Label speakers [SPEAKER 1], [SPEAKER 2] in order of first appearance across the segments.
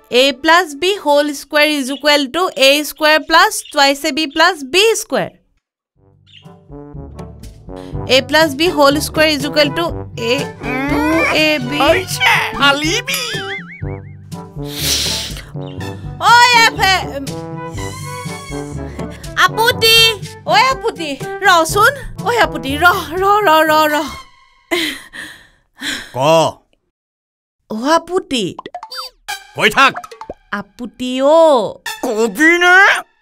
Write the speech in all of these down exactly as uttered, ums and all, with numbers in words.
[SPEAKER 1] A plus B whole square is equal to A square plus twice A B plus B square. A plus B whole square is equal to A two A B.
[SPEAKER 2] Alibi.
[SPEAKER 1] Oi, Ape. Aputi. Oi, Aputi. Rosun. Oi, Aputi. Ro, ro, ro, ro, ro.
[SPEAKER 2] Ko.
[SPEAKER 1] Oh, Aputi.
[SPEAKER 2] Koi thak.
[SPEAKER 1] Aputi o.
[SPEAKER 2] Kobi na.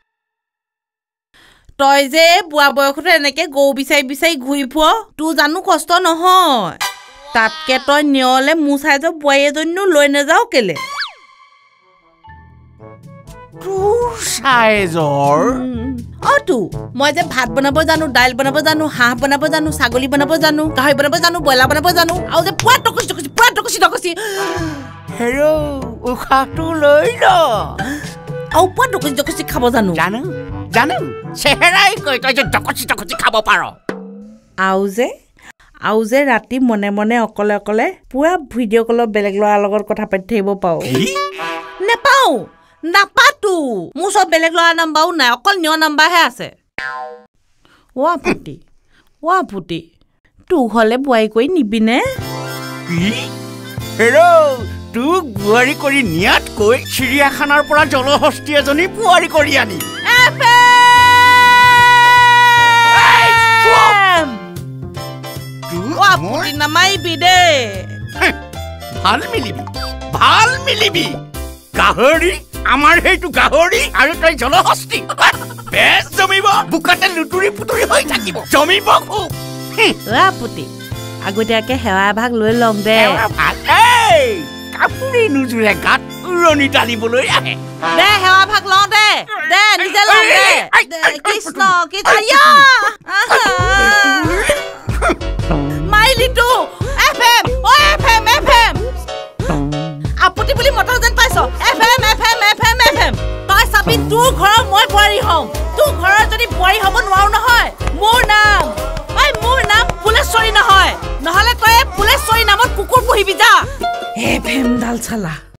[SPEAKER 1] তই যে বুয়া বয়সতে এনেকে গৌ বিচাই বিচাই ঘুৰি ফুৱ তোৰ জানো কষ্ট নহয় তাতকে তই নিয়লে মোৰ চাইজৰ বুৱাই এজনীও লৈ নাযাও কেলে
[SPEAKER 2] তোৰ চাইজৰ
[SPEAKER 1] অ তু মই যে ভাত বনাব জানো দাইল বনাব জানো হাঁহ বনাব জানো ছাগলী বনাব জানো গাহৰি বনাব জানো বইলা বনাব জানো আৰু যে পুৱা টকচি টকচি পুৱা টকচি টকচি
[SPEAKER 2] হেৰো উখাটো লৈ ল
[SPEAKER 1] আৰু পুৱা টকচি টকচি খাব জানো
[SPEAKER 2] জানো জানো চেহেৰাই কৈ তই যে টকচি টকচি খাব পাৰ
[SPEAKER 1] আৰু যে আৰু যে ৰাতি মনে মনে অকলে অকলে পুৱা ভিডিঅ' কলত বেলেগ ল'ৰাৰ লগত কথা পাতি থাকিব পাও নেপাও নাপাতো মোৰ সব বেলেগ ল'ৰা নাম্বাৰো নাই অকল নিয় নাম্বাৰহে আছে ও আপুতি ও আপুতি তোৰ ঘৰলে বুৱাই কৰি নিবিনে
[SPEAKER 2] কি হেৰো তোক বুৱাৰী কৰি নিয়াতকৈ চিৰিয়াখানাৰ পৰা জলহস্তী এজনী বুৱাৰী কৰি আনি
[SPEAKER 1] আপুতি নামাইবি দে
[SPEAKER 2] ভাল মিলিবি ভাল মিলিবি গাহৰি আমাৰ হেইটো গাহৰি আৰু তই জলহস্তী বেছ জমিব বুকাতে লুতুৰি পুতুৰি হৈ থাকিব জমিব খুব
[SPEAKER 1] আপুতি আগতীয়াকে সেৱা ভাগ লৈ লম দে
[SPEAKER 2] কাপোৰে নুজুৰে গাত উৰণি টানিবলৈ আহে
[SPEAKER 1] দে সেৱা ভাগ লওঁ দে দে নিজে লম দে কৃষ্ণ কৃষ্ণ মাইলিটো এফ এম অ এফ এম এফ এম আপুতি বুলি মটৰ যেন পাইছ F M F M F M F M তই চাবি তোৰ ঘৰৰ মই বোৱাৰী হ'ম তোৰ ঘৰৰ যদি বোৱাৰী হ'ব নোৱাৰো নহয় মোৰ নাম ঐ মোৰ নাম ফুলেশ্বৰী নহয় নহ'লে তই ফুলেশ্বৰী নামত কুকুৰ পুহিবি যা এফ এম ডাল চালা